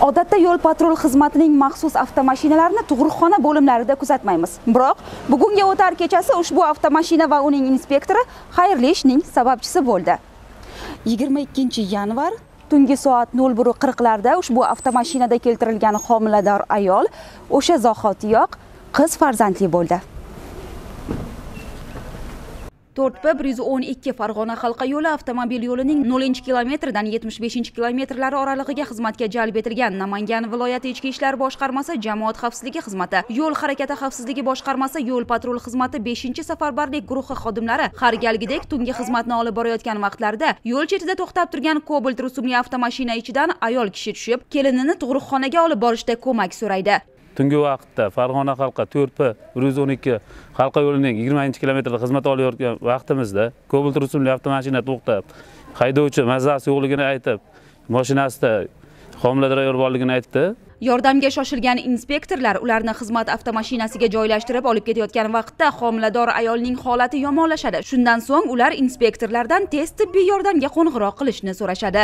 Odatda yo'l patrul xizmatining maxsus avtomashinalarini tug'ruqxona bo'limlarida kuzatmaymiz. Biroq bugungi o'tar kechasi ushbu avtomashina va uning inspektori xayrli ishning sababchisi bo'ldi. 22-yanvar tungi soat 01:40larda ushbu avtomashinada keltirilgan homilador ayol o'sha zahotiyoq qiz farzandli bo'ldi. 4P112 Farg'ona halqa yo'li avtomobil yo'lining 0-kilometrdan 75-kilometrlari oralig'iga xizmatga jalb etilgan Namangan viloyati Ichki ishlar boshqarmasi jamoat xavfsizligi xizmati, yo'l harakati xavfsizligi boshqarmasi, yo'l patrul xizmati 5-safarbarlik guruhi xodimlari har galgidek tungi xizmatni olib borayotgan vaqtlarida yo'l chetida to'xtab turgan Cobalt rusumli avtomashina ichidan ayol kishi tushib, kelinini tug'ruqxonaga olib borishda ko'mak so'raydi. Tungi vaqtda Farg'ona halqa 4P112 halqa yo'lining 20-kilometrda xizmat olayotgan vaqtimizda Cobalt rusumli avtomashina to'xtab, haydovchi mazasi yo'qligini aytib, mashinasida homilador ayol borligini aytdi. Yordamga shoshilgan inspektorlar ularni xizmat avtomashinasiga joylashtirib olib ketayotgan vaqtda homilador ayolning holati yomonlashadi. Shundan so'ng ular inspektorlardan tez tibbiy yordamga qo'ng'iroq qilishni so'rashadi.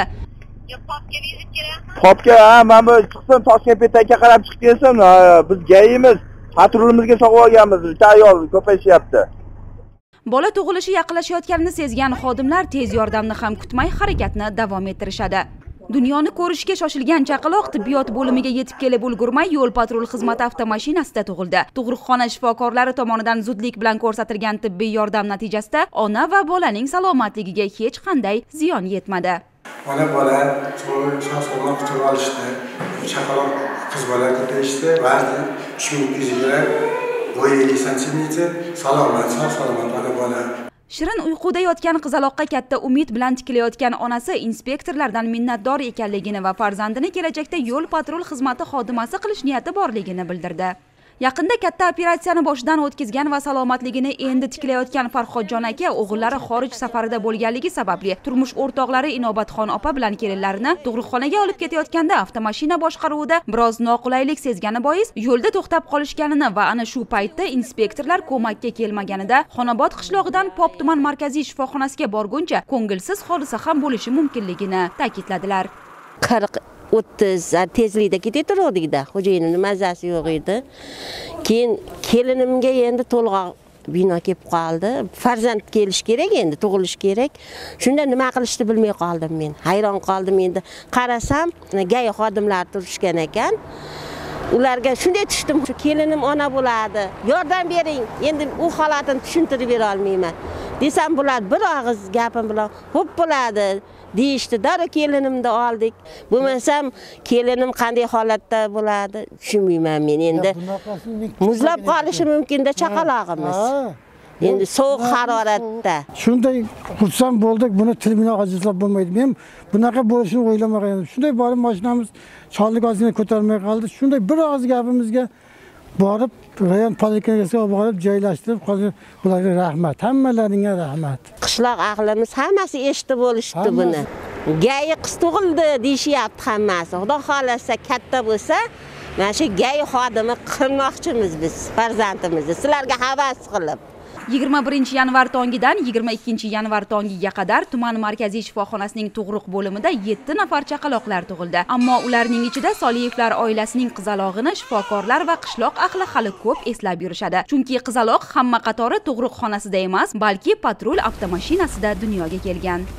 Popga men bu chiqdim Toshkentga qarab chiqib kelsam, biz gayimiz patrulimizga sog'ib olganmiz. Bitta ayol ko'payishyapti. Bola tug'ilishi yaqinlashayotganini sezgan xodimlar tez yordamni ham kutmay harakatni davom ettirishadi. Dunyoni ko'rishga shoshilgan chaqaloq tibbiyot bo'limiga yetib kelib ulgurmay yo'l patrul xizmati avtomashinasida tug'ildi. Tug'ruqxona shifokorlari tomonidan zudlik bilan ko'rsatilgan tibbiy yordam natijasida ona va bolaning salomatligiga hech qanday ziyon yetmadi. Ona bola sog'-salomat kutib olishdi. Chaqaloq qiz bola ko'payishdi. Vazni 3200 gram, bo'yi 2 sm, salomat, sog'-salomat ona bola. Shirin uyquda yotgan qizaloqqa katta umid bilan tikilayotgan onasi inspektorlardan minnatdor ekanligini va farzandini kelajakda yo'l patrul xizmati xodimasi qilish niyati borligini bildirdi. Yaqinda katta operatsiyani boshidan o'tkazgan va salomatligini endi tiklayotgan Farhodjon aka o'g'illari xorij safarida bo'lganligi sababli turmush o'rtoqlari Inobatxon opa bilan kelinlarini tug'ruqxonaga olib ketayotganda avtomashina boshqaruvida biroz noqulaylik sezgani bois yo'lda to'xtab qolishganini va ana shu paytda inspektorlar ko'makka kelmaganida Xonobod qishlog'idan Pop tuman markaziy shifoxonasiga borguncha ko'ngilsiz hodisa ham bo'lishi mumkinligini ta'kidladilar. 40-30 tezlikda ketaverdik-da, xo'jayinimning mazasi yo'q edi. Keyin kelinimga endi to'lg'oq bino kelib qoldi. Farzand kelish kerak endi, tug'ilish kerak. Shunda nima qilishni bilmay qoldim men. Hayron qoldim endi. Qarasam, gay xodimlar turishgan ekan. Ularga shunday tushdim, shu kelinim ona bo'ladi. Yordam bering. Endi u holatini tushuntirib bera olmayman. Desam bular bir og'iz gapim bilan xo'p bo'ladi deyishdi. Darrov kelinimni oldik. Bo'lmasam kelinim qanday holatda bo'ladi tushunmayman men endi. Muzlab qolishi mumkin-da chaqalog'imiz. Endi sovuq haroratda. Shunday xursand bo'ldik, buni til bilan ajizlab bo'lmaydi. Men bunaqa bo'lishini o'ylamagan edim. Shunday borib mashinamiz chorlik ozgina ko'tarmay qoldi. Shunday bir og'iz gapimizga borib rayon poliklinikasiga borib joylashtirib qolgan. Ularga rahmat, hammalaringga rahmat. Qishloq ahlimiz hammasi eshitib bo'lishdi buni. Gayi qiz tug'ildi deyishyapti hammasi. Xudo xolasa katta bo'lsa, mana shu gayi xodimi qilmoqchimiz biz farzandimizni. Sizlarga havas qilib 21-yanvar tongidan 22-yanvar tongiga qadar tuman markaziy shifoxonasining tug'ruq bo'limida 7 nafar chaqaloqlar tug'ildi. Ammo ularning ichida Soliyevlar oilasining qizalog'ini shifokorlar va qishloq ahli hali ko'p eslab yurishadi. Chunki qizaloq hamma qatori tug'ruqxonasida emas, balki patrul avtomashinasida dunyoga kelgan.